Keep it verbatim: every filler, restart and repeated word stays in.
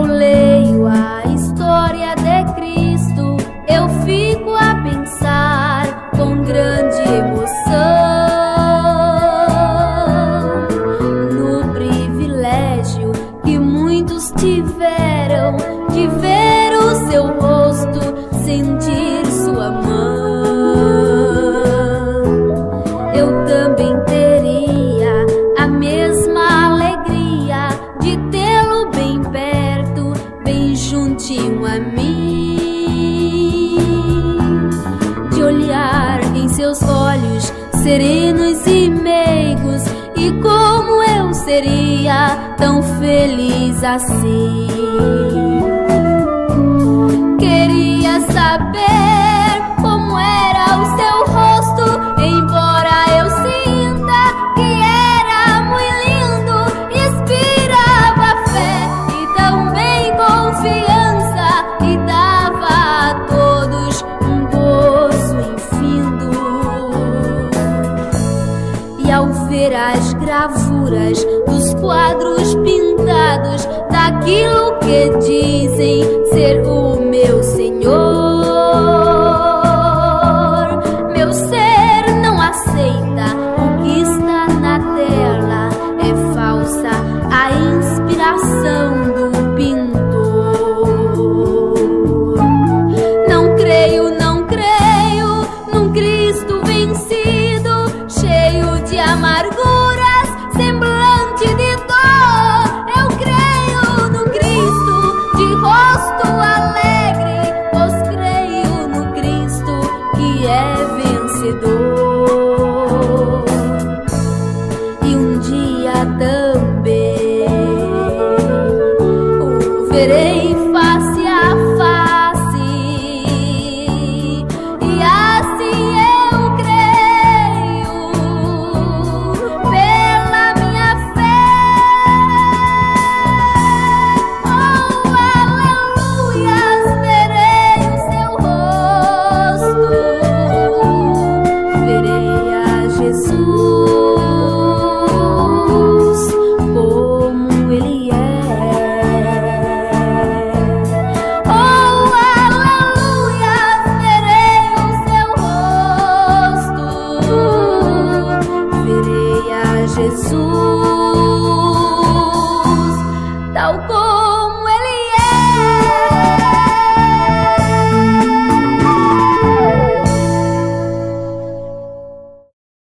eu leio a história de Cristo, eu fico a pensar com grande emoção no privilégio que muitos tiveram de ver o seu rosto, sentir sua mão. Eu também teria a mesma alegria de tê-lo bem perto, bem juntinho a mim, de olhar em seus olhos serenos e meigos, e como eu seria tão feliz assim. Queria saber como era o seu rosto, embora eu sinta que era muito lindo, inspirava fé e também confiança, e dava a todos um gozo infindo. E ao ver as gravuras dos quadros pintados daquilo que dizem ser o meu Senhor, meu ser não aceita o que está na tela, é falsa a inspiração do pintor. Não creio, não creio num Cristo vencido, cheio de amarguras, semblante de dor. Eu creio no Cristo de rosto alegre, pois creio no Cristo que é vencedor. E um dia também o verei face